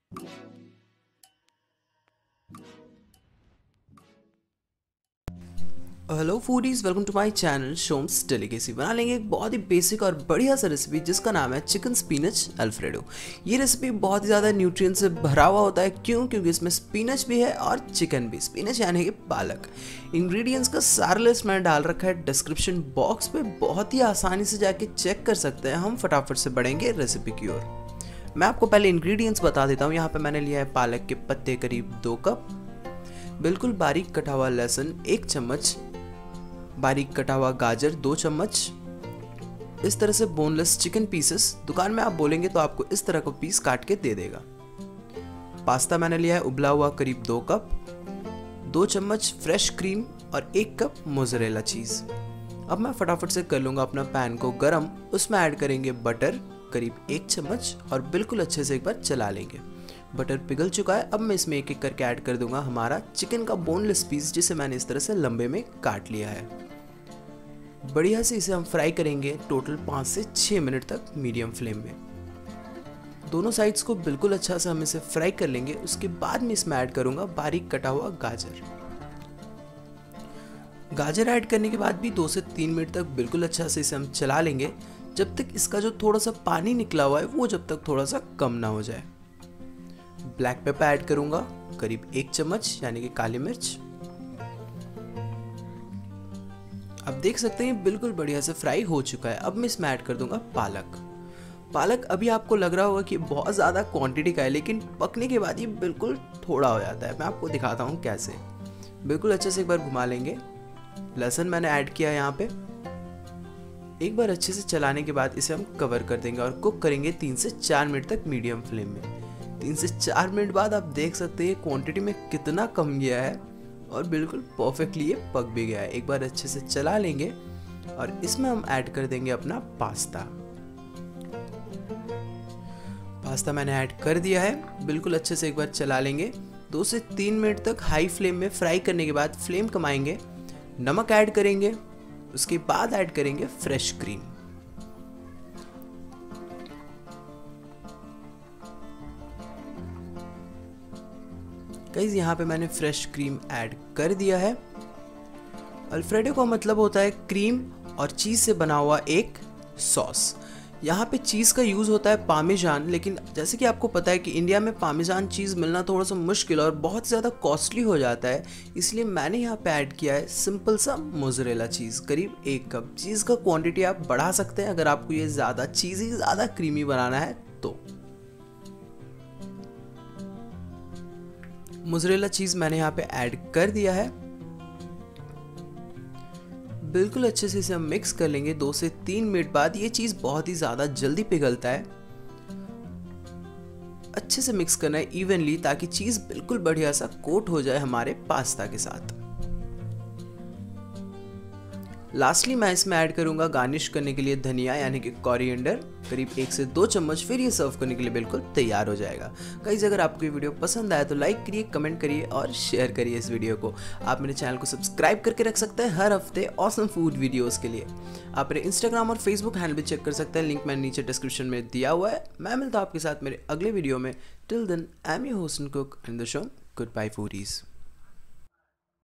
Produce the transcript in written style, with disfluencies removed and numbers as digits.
Hello foodies, welcome to my channel Shom's delicacy. बना लेंगे एक बहुत ही बेसिक और बढ़िया सा रेसिपी जिसका नाम है चिकन स्पिनच अल्फ्रेडो। ये रेसिपी बहुत ही ज़्यादा न्यूट्रिएंट से भरा हुआ होता है। क्यों? क्योंकि इसमें स्पिनच भी है और चिकन भी। स्पिनच यानी कि पालक। इंग्रेडिएंट्स का सारा लिस्ट मैंने डाल रखा है डिस्क्रिप्शन बॉक्स पे, बहुत ही आसानी से जाके चेक कर सकते हैं। हम फटाफट से बढ़ेंगे रेसिपी की ओर। मैं आपको पहले इंग्रेडिएंट्स बता देता हूँ। यहाँ पे मैंने लिया है पालक के पत्ते करीब 2 कप, बिल्कुल बारीक कटा हुआ लहसुन 1 चम्मच, बारीक कटा हुआ गाजर 2 चम्मच, इस तरह से बोनलेस चिकन पीसेस। दुकान में आप बोलेंगे तो आपको इस तरह का पीस काट के दे देगा। पास्ता मैंने लिया है उबला हुआ करीब 2 कप, 2 चम्मच फ्रेश क्रीम और 1 कप मोज़रेला चीज़। अब मैं फटाफट से कर लूँगा अपना पैन को गरम। उसमें ऐड करेंगे बटर करीब 1 चम्मच और बिल्कुल अच्छे से एक बार चला लेंगे। बटर पिघल चुका है। अब मैं इसमें एक एक करके ऐड कर दूंगा हमारा चिकन का बोनलेस पीस, जिसे मैंने इस तरह से लंबे में काट लिया है। बढ़िया से इसे हम फ्राई करेंगे टोटल 5 से 6 मिनट तक मीडियम फ्लेम में। दोनों साइड्स को बिल्कुल अच्छा से हम इसे फ्राई कर लेंगे। उसके बाद में इसमें ऐड करूंगा बारीक कटा हुआ गाजर। गाजर ऐड करने के बाद भी 2 से 3 मिनट तक बिल्कुल अच्छा से इसे हम चला लेंगे, जब तक इसका जो थोड़ा सा पानी निकला हुआ है वो जब तक थोड़ा सा कम ना हो जाए। ब्लैक पेपर ऐड करूंगा करीब 1 चम्मच यानी कि काली मिर्च। आप देख सकते हैं बिल्कुल बढ़िया से फ्राई हो चुका है। अब मैं इसमें ऐड कर दूंगा पालक। अभी आपको लग रहा होगा कि बहुत ज़्यादा क्वांटिटी का है, लेकिन पकने के बाद ये बिल्कुल थोड़ा हो जाता है। मैं आपको दिखाता हूँ कैसे। बिल्कुल अच्छे से एक बार घुमा लेंगे। लहसुन मैंने ऐड किया यहाँ पे। एक बार अच्छे से चलाने के बाद इसे हम कवर कर देंगे और कुक करेंगे 3 से 4 मिनट तक मीडियम फ्लेम में। 3 से 4 मिनट बाद आप देख सकते हैं क्वांटिटी में कितना कम गया है और बिल्कुल परफेक्टली ये पक भी गया है। एक बार अच्छे से चला लेंगे और इसमें हम ऐड कर देंगे अपना पास्ता मैंने ऐड कर दिया है। बिल्कुल अच्छे से एक बार चला लेंगे। 2 से 3 मिनट तक हाई फ्लेम में फ्राई करने के बाद फ्लेम कमाएंगे। नमक ऐड करेंगे, उसके बाद ऐड करेंगे फ्रेश क्रीम। गाइस, यहाँ पे मैंने फ्रेश क्रीम ऐड कर दिया है। अल्फ्रेडो का मतलब होता है क्रीम और चीज़ से बना हुआ एक सॉस। यहाँ पे चीज़ का यूज़ होता है पामेजान, लेकिन जैसे कि आपको पता है कि इंडिया में पामेजान चीज़ मिलना थोड़ा सा मुश्किल और बहुत ज़्यादा कॉस्टली हो जाता है। इसलिए मैंने यहाँ पे ऐड किया है सिंपल सा मोज़रेला चीज़ करीब 1 कप। चीज़ का क्वांटिटी आप बढ़ा सकते हैं अगर आपको ये ज़्यादा चीज़ी, ज़्यादा क्रीमी बनाना है तो। मोज़रेला चीज़ मैंने यहाँ पे ऐड कर दिया है। बिल्कुल अच्छे से इसे हम मिक्स कर लेंगे। 2 से 3 मिनट बाद ये चीज़ बहुत ही ज़्यादा जल्दी पिघलता है। अच्छे से मिक्स करना है इवनली, ताकि चीज़ बिल्कुल बढ़िया सा कोट हो जाए हमारे पास्ता के साथ। लास्टली मैं इसमें ऐड करूंगा गार्निश करने के लिए धनिया यानी कि कोरिएंडर करीब 1 से 2 चम्मच। फिर ये सर्व करने के लिए बिल्कुल तैयार हो जाएगा। गाइस, अगर आपको ये वीडियो पसंद आया तो लाइक करिए, कमेंट करिए और शेयर करिए इस वीडियो को। आप मेरे चैनल को सब्सक्राइब करके रख सकते हैं हर हफ्ते ऑसम फूड वीडियोस के लिए। आप मेरे इंस्टाग्राम और फेसबुक हैंडल भी चेक कर सकते हैं, लिंक मैंने नीचे डिस्क्रिप्शन में दिया हुआ है। मैं मिलता हूं आपके साथ मेरे अगले वीडियो में। Till then, I am your host and cook and the show. Goodbye foodies.